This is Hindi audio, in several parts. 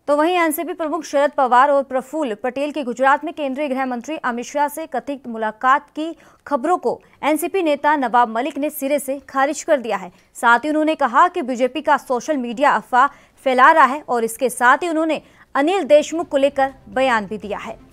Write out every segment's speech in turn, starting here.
तो वहीं एनसीपी प्रमुख शरद पवार और प्रफुल्ल पटेल की गुजरात में केंद्रीय गृह मंत्री अमित शाह से कथित मुलाकात की खबरों को एनसीपी नेता नवाब मलिक ने सिरे से खारिज कर दिया है। साथ ही उन्होंने कहा कि बीजेपी का सोशल मीडिया अफवाह फैला रहा है और इसके साथ ही उन्होंने अनिल देशमुख को लेकर बयान भी दिया है।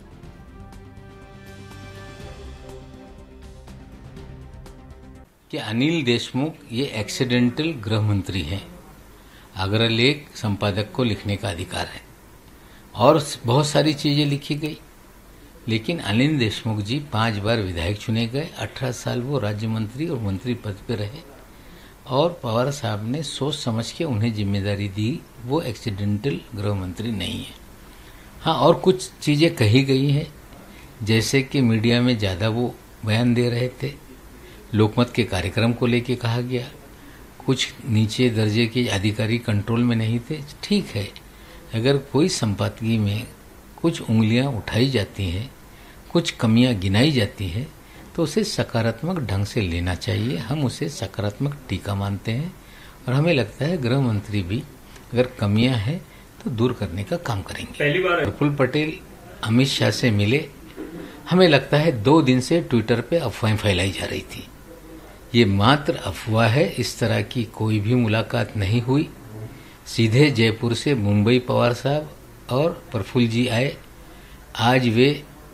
कि अनिल देशमुख ये एक्सीडेंटल गृह मंत्री हैं, अग्रलेख संपादक को लिखने का अधिकार है और बहुत सारी चीजें लिखी गई, लेकिन अनिल देशमुख जी 5 बार विधायक चुने गए, 18 साल वो राज्य मंत्री और मंत्री पद पे रहे और पवार साहब ने सोच समझ के उन्हें जिम्मेदारी दी। वो एक्सीडेंटल गृह मंत्री नहीं है। हाँ, और कुछ चीजें कही गई हैं, जैसे कि मीडिया में ज्यादा वो बयान दे रहे थे, लोकमत के कार्यक्रम को लेके कहा गया, कुछ नीचे दर्जे के अधिकारी कंट्रोल में नहीं थे। ठीक है, अगर कोई संपादकीय में कुछ उंगलियां उठाई जाती हैं, कुछ कमियां गिनाई जाती हैं, तो उसे सकारात्मक ढंग से लेना चाहिए। हम उसे सकारात्मक टीका मानते हैं और हमें लगता है गृह मंत्री भी अगर कमियां हैं तो दूर करने का काम करेंगे। पहली बार प्रफुल्ल पटेल अमित शाह से मिले, हमें लगता है 2 दिन से ट्विटर पे अफवाहें फैलाई जा रही थी। ये मात्र अफवाह है, इस तरह की कोई भी मुलाकात नहीं हुई। सीधे जयपुर से मुंबई पवार साहब और प्रफुल्ल जी आए, आज वे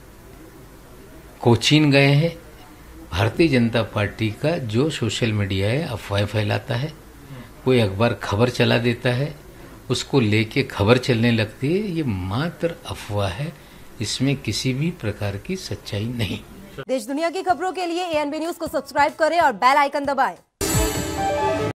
कोचीन गए हैं। भारतीय जनता पार्टी का जो सोशल मीडिया है अफवाह फैलाता है, कोई अखबार खबर चला देता है, उसको लेके खबर चलने लगती है, ये मात्र अफवाह है, इसमें किसी भी प्रकार की सच्चाई नहीं। देश दुनिया की खबरों के लिए ANB न्यूज को सब्सक्राइब करें और बेल आइकन दबाएं।